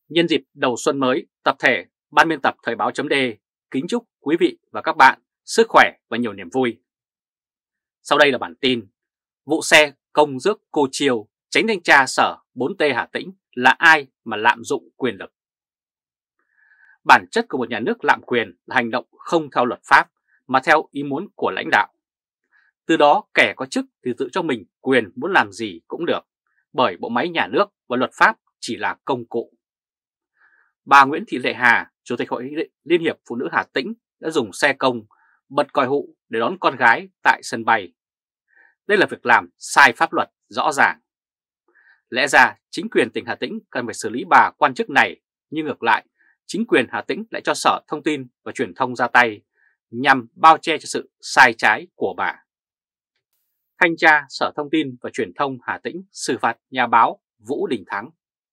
Nhân dịp đầu xuân mới, tập thể Ban biên tập Thời báo chấm D kính chúc quý vị và các bạn sức khỏe và nhiều niềm vui. Sau đây là bản tin: vụ xe công rước cô Chiêu, Chánh thanh tra Sở 4T Hà Tĩnh là ai mà lạm dụng quyền lực? Bản chất của một nhà nước lạm quyền là hành động không theo luật pháp mà theo ý muốn của lãnh đạo. Từ đó kẻ có chức thì tự cho mình quyền muốn làm gì cũng được, bởi bộ máy nhà nước và luật pháp chỉ là công cụ. Bà Nguyễn Thị Lệ Hà, Chủ tịch Hội Liên hiệp Phụ nữ Hà Tĩnh đã dùng xe công bật còi hụ để đón con gái tại sân bay. Đây là việc làm sai pháp luật rõ ràng. Lẽ ra chính quyền tỉnh Hà Tĩnh cần phải xử lý bà quan chức này, nhưng ngược lại, chính quyền Hà Tĩnh lại cho Sở Thông tin và Truyền thông ra tay nhằm bao che cho sự sai trái của bà. Thanh tra Sở Thông tin và Truyền thông Hà Tĩnh xử phạt nhà báo Vũ Đình Thắng.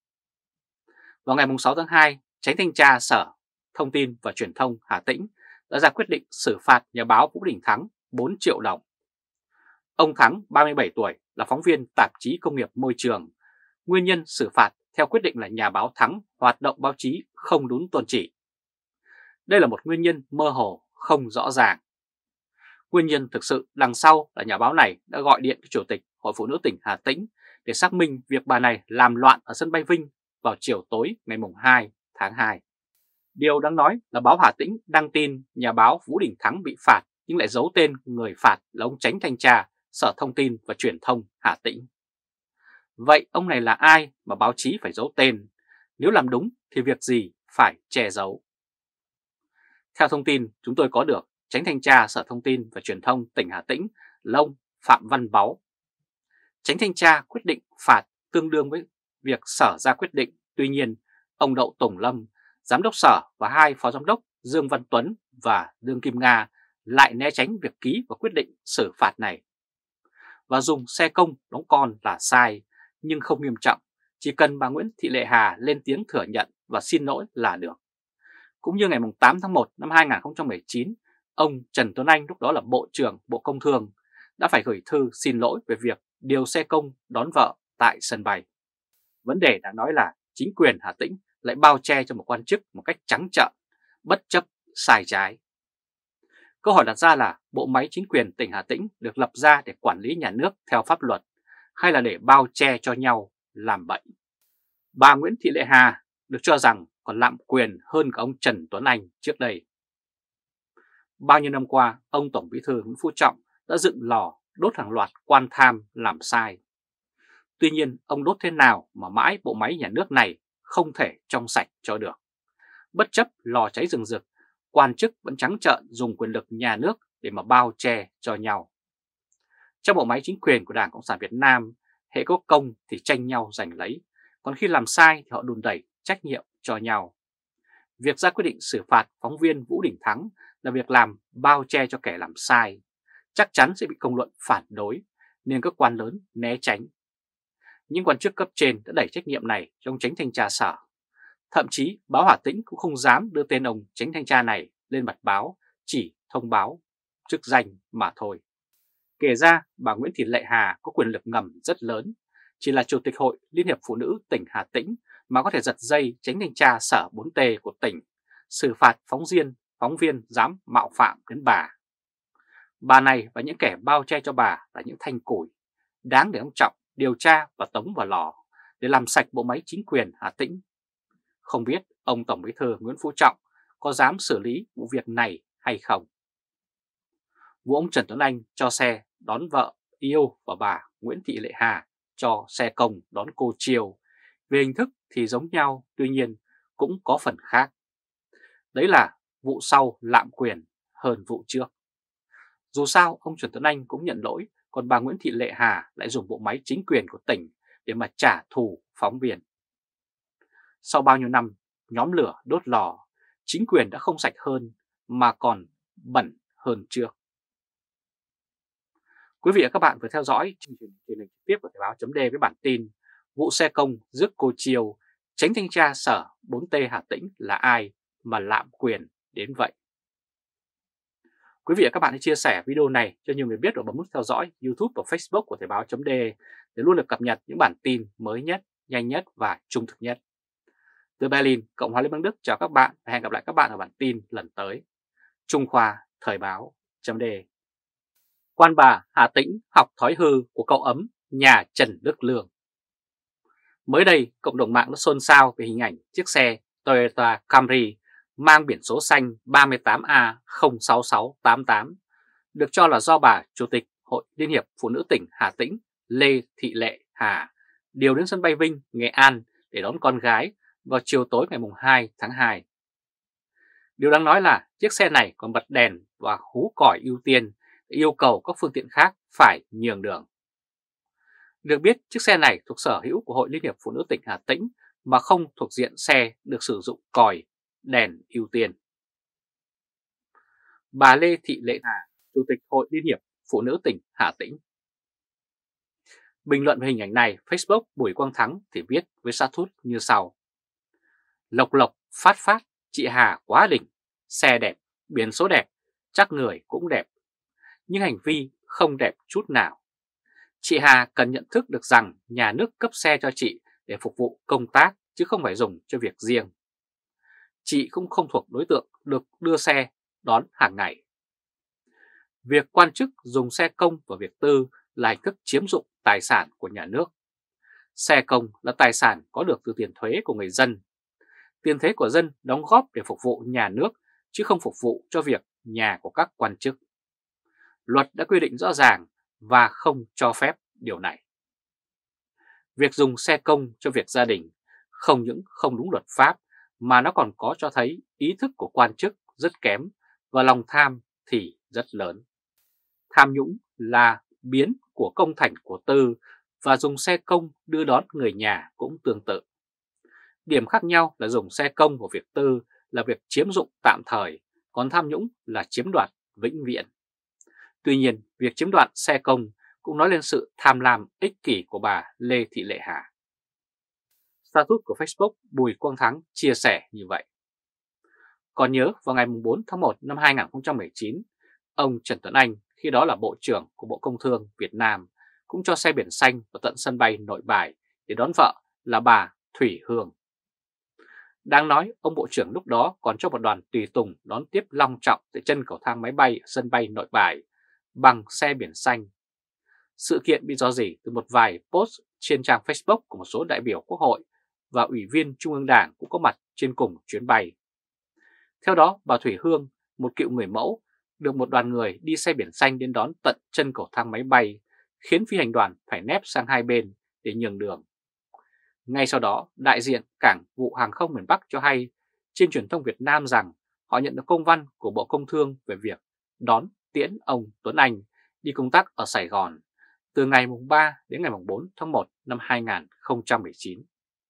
Vào ngày 6 tháng 2, Chánh thanh tra Sở Thông tin và Truyền thông Hà Tĩnh đã ra quyết định xử phạt nhà báo Vũ Đình Thắng 4 triệu đồng. Ông Thắng, 37 tuổi, là phóng viên tạp chí Công nghiệp Môi trường. Nguyên nhân xử phạt theo quyết định là nhà báo Thắng hoạt động báo chí không đúng tôn chỉ. Đây là một nguyên nhân mơ hồ, không rõ ràng. Nguyên nhân thực sự đằng sau là nhà báo này đã gọi điện cho Chủ tịch Hội Phụ nữ tỉnh Hà Tĩnh để xác minh việc bà này làm loạn ở sân bay Vinh vào chiều tối ngày 2 tháng 2. Điều đáng nói là báo Hà Tĩnh đăng tin nhà báo Vũ Đình Thắng bị phạt nhưng lại giấu tên người phạt là ông Chánh thanh tra Sở Thông tin và Truyền thông Hà Tĩnh. Vậy ông này là ai mà báo chí phải giấu tên? Nếu làm đúng thì việc gì phải che giấu? Theo thông tin chúng tôi có được, Chánh thanh tra Sở Thông tin và Truyền thông tỉnh Hà Tĩnh là ông Phạm Văn Báu. Chánh thanh tra quyết định phạt tương đương với việc Sở ra quyết định. Tuy nhiên, ông Đậu Tùng Lâm, Giám đốc Sở và hai Phó Giám đốc Dương Văn Tuấn và Dương Kim Nga lại né tránh việc ký và quyết định xử phạt này. Và dùng xe công đóng con là sai, nhưng không nghiêm trọng, chỉ cần bà Nguyễn Thị Lệ Hà lên tiếng thừa nhận và xin lỗi là được. Cũng như ngày 8 tháng 1 năm 2019, ông Trần Tuấn Anh, lúc đó là Bộ trưởng Bộ Công Thương, đã phải gửi thư xin lỗi về việc điều xe công đón vợ tại sân bay. Vấn đề đã nói là chính quyền Hà Tĩnh lại bao che cho một quan chức một cách trắng trợn, bất chấp sai trái. Câu hỏi đặt ra là bộ máy chính quyền tỉnh Hà Tĩnh được lập ra để quản lý nhà nước theo pháp luật hay là để bao che cho nhau làm bậy? Bà Nguyễn Thị Lệ Hà được cho rằng còn lạm quyền hơn cả ông Trần Tuấn Anh trước đây. Bao nhiêu năm qua, ông Tổng Bí thư Nguyễn Phú Trọng đã dựng lò đốt hàng loạt quan tham làm sai. Tuy nhiên, ông đốt thế nào mà mãi bộ máy nhà nước này không thể trong sạch cho được. Bất chấp lò cháy rừng rực, quan chức vẫn trắng trợn dùng quyền lực nhà nước để mà bao che cho nhau. Trong bộ máy chính quyền của Đảng Cộng sản Việt Nam, hễ có công thì tranh nhau giành lấy, còn khi làm sai thì họ đùn đẩy trách nhiệm cho nhau. Việc ra quyết định xử phạt phóng viên Vũ Đình Thắng là việc làm bao che cho kẻ làm sai, chắc chắn sẽ bị công luận phản đối, nên các quan lớn né tránh. Những quan chức cấp trên đã đẩy trách nhiệm này cho ông Chánh thanh tra Sở. Thậm chí báo Hà Tĩnh cũng không dám đưa tên ông Chánh thanh tra này lên mặt báo, chỉ thông báo chức danh mà thôi. Kể ra bà Nguyễn Thị Lệ Hà có quyền lực ngầm rất lớn, chỉ là Chủ tịch Hội Liên hiệp Phụ nữ tỉnh Hà Tĩnh mà có thể giật dây Chánh thanh tra Sở 4T của tỉnh, xử phạt phóng viên dám mạo phạm đến bà. Bà này và những kẻ bao che cho bà là những thanh củi, đáng để ông Trọng điều tra và tống vào lò để làm sạch bộ máy chính quyền Hà Tĩnh. Không biết ông Tổng Bí thư Nguyễn Phú Trọng có dám xử lý vụ việc này hay không? Vụ ông Trần Tuấn Anh cho xe đón vợ yêu và bà Nguyễn Thị Lệ Hà cho xe công đón cô Chiêu, về hình thức thì giống nhau, tuy nhiên cũng có phần khác. Đấy là vụ sau lạm quyền hơn vụ trước. Dù sao, ông Trần Tuấn Anh cũng nhận lỗi, còn bà Nguyễn Thị Lệ Hà lại dùng bộ máy chính quyền của tỉnh để mà trả thù phóng viên. Sau bao nhiêu năm nhóm lửa đốt lò, chính quyền đã không sạch hơn mà còn bẩn hơn trước. Quý vị và các bạn vừa theo dõi chương trình truyền hình trực tiếp của Thời báo chấm D với bản tin vụ xe công rước cô Chiêu, Chánh thanh tra Sở 4T Hà Tĩnh là ai mà lạm quyền đến vậy? Quý vị và các bạn hãy chia sẻ video này cho nhiều người biết và bấm nút theo dõi YouTube và Facebook của Thời báo chấm D để luôn được cập nhật những bản tin mới nhất, nhanh nhất và trung thực nhất. Từ Berlin, Cộng hòa Liên bang Đức chào các bạn và hẹn gặp lại các bạn ở bản tin lần tới. Trung Khoa Thời báo.d. Quan bà Hà Tĩnh học thói hư của cậu ấm nhà Trần Đức Lương. Mới đây, cộng đồng mạng đã xôn xao về hình ảnh chiếc xe Toyota Camry mang biển số xanh 38A06688 được cho là do bà Chủ tịch Hội Liên hiệp Phụ nữ tỉnh Hà Tĩnh Lê Thị Lệ Hà điều đến sân bay Vinh, Nghệ An để đón con gái vào chiều tối ngày 2 tháng 2. Điều đáng nói là chiếc xe này còn bật đèn và hú còi ưu tiên để yêu cầu các phương tiện khác phải nhường đường. Được biết, chiếc xe này thuộc sở hữu của Hội Liên hiệp Phụ nữ tỉnh Hà Tĩnh mà không thuộc diện xe được sử dụng còi, đèn ưu tiên. Bà Lê Thị Lệ Hà, Chủ tịch Hội Liên hiệp Phụ nữ tỉnh Hà Tĩnh. Bình luận về hình ảnh này, Facebook Bùi Quang Thắng thì viết với status như sau: Lộc lộc phát phát, chị Hà quá đỉnh, xe đẹp, biển số đẹp, chắc người cũng đẹp, nhưng hành vi không đẹp chút nào. Chị Hà cần nhận thức được rằng nhà nước cấp xe cho chị để phục vụ công tác chứ không phải dùng cho việc riêng. Chị cũng không thuộc đối tượng được đưa xe đón hàng ngày. Việc quan chức dùng xe công vào việc tư là hình thức chiếm dụng tài sản của nhà nước. Xe công là tài sản có được từ tiền thuế của người dân. Tiền thuế của dân đóng góp để phục vụ nhà nước chứ không phục vụ cho việc nhà của các quan chức. Luật đã quy định rõ ràng và không cho phép điều này. Việc dùng xe công cho việc gia đình không những không đúng luật pháp mà nó còn có cho thấy ý thức của quan chức rất kém và lòng tham thì rất lớn. Tham nhũng là biến của công thành của tư và dùng xe công đưa đón người nhà cũng tương tự. Điểm khác nhau là dùng xe công của việc tư là việc chiếm dụng tạm thời, còn tham nhũng là chiếm đoạt vĩnh viễn. Tuy nhiên, việc chiếm đoạt xe công cũng nói lên sự tham lam ích kỷ của bà Lê Thị Lệ Hà. Status của Facebook Bùi Quang Thắng chia sẻ như vậy. Còn nhớ vào ngày 4 tháng 1 năm 2019, ông Trần Tuấn Anh, khi đó là Bộ trưởng của Bộ Công Thương Việt Nam, cũng cho xe biển xanh vào tận sân bay Nội Bài để đón vợ là bà Thủy Hương. Đáng nói, ông Bộ trưởng lúc đó còn cho một đoàn tùy tùng đón tiếp long trọng tại chân cầu thang máy bay ở sân bay Nội Bài bằng xe biển xanh. Sự kiện bị rò rỉ từ một vài post trên trang Facebook của một số đại biểu Quốc hội và Ủy viên Trung ương Đảng cũng có mặt trên cùng chuyến bay. Theo đó, bà Thủy Hương, một cựu người mẫu, được một đoàn người đi xe biển xanh đến đón tận chân cầu thang máy bay, khiến phi hành đoàn phải nép sang hai bên để nhường đường. Ngay sau đó, đại diện Cảng vụ Hàng không miền Bắc cho hay trên truyền thông Việt Nam rằng họ nhận được công văn của Bộ Công Thương về việc đón tiễn ông Tuấn Anh đi công tác ở Sài Gòn từ ngày 3 đến ngày 4 tháng 1 năm 2019.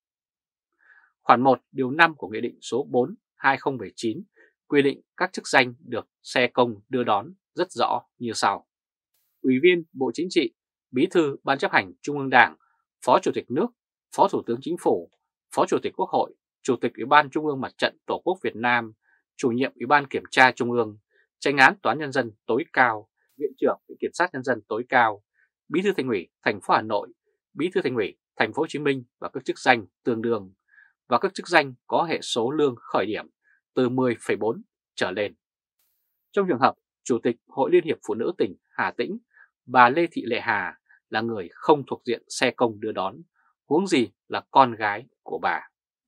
Khoản 1 điều 5 của Nghị định số 4/2019 quy định các chức danh được xe công đưa đón rất rõ như sau. Ủy viên Bộ Chính trị, Bí thư Ban chấp hành Trung ương Đảng, Phó Chủ tịch nước, Phó Thủ tướng Chính phủ, Phó Chủ tịch Quốc hội, Chủ tịch Ủy ban Trung ương Mặt trận Tổ quốc Việt Nam, Chủ nhiệm Ủy ban Kiểm tra Trung ương, Chánh án Tòa án Nhân dân tối cao, Viện trưởng Viện Kiểm sát Nhân dân tối cao, Bí thư Thành ủy thành phố Hà Nội, Bí thư Thành ủy thành phố Hồ Chí Minh và các chức danh tương đương và các chức danh có hệ số lương khởi điểm từ 10,4 trở lên. Trong trường hợp Chủ tịch Hội Liên hiệp Phụ nữ tỉnh Hà Tĩnh, bà Lê Thị Lệ Hà là người không thuộc diện xe công đưa đón, huống gì là con gái của bà.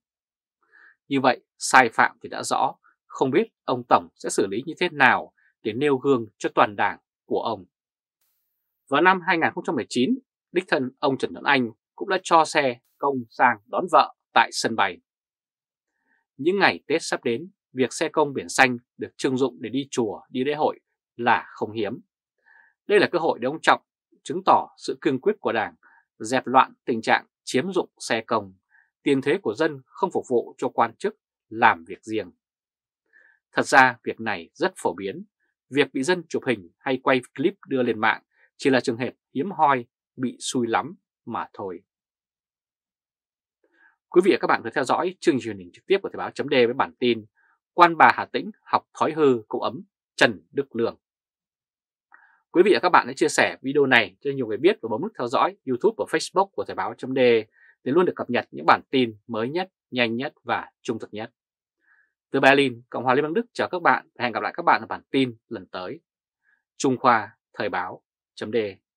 Như vậy, sai phạm thì đã rõ, không biết ông Tổng sẽ xử lý như thế nào để nêu gương cho toàn đảng của ông. Vào năm 2019, đích thân ông Trần Tuấn Anh cũng đã cho xe công sang đón vợ tại sân bay. Những ngày Tết sắp đến, việc xe công biển xanh được trưng dụng để đi chùa, đi lễ hội là không hiếm. Đây là cơ hội để ông Trọng chứng tỏ sự cương quyết của Đảng, dẹp loạn tình trạng chiếm dụng xe công, tiền thuế của dân không phục vụ cho quan chức làm việc riêng. Thật ra việc này rất phổ biến, việc bị dân chụp hình hay quay clip đưa lên mạng chỉ là trường hợp hiếm hoi bị xui lắm mà thôi. Quý vị và các bạn vừa theo dõi chương trình truyền hình trực tiếp của Thời báo.d với bản tin Quan bà Hà Tĩnh học thói hư cậu ấm Trần Đức Lương. Quý vị và các bạn hãy chia sẻ video này cho nhiều người biết và bấm nút theo dõi YouTube và Facebook của Thời báo.d để luôn được cập nhật những bản tin mới nhất, nhanh nhất và trung thực nhất. Từ Berlin, Cộng hòa Liên bang Đức chào các bạn và hẹn gặp lại các bạn ở bản tin lần tới. Trung Khoa Thời báo.de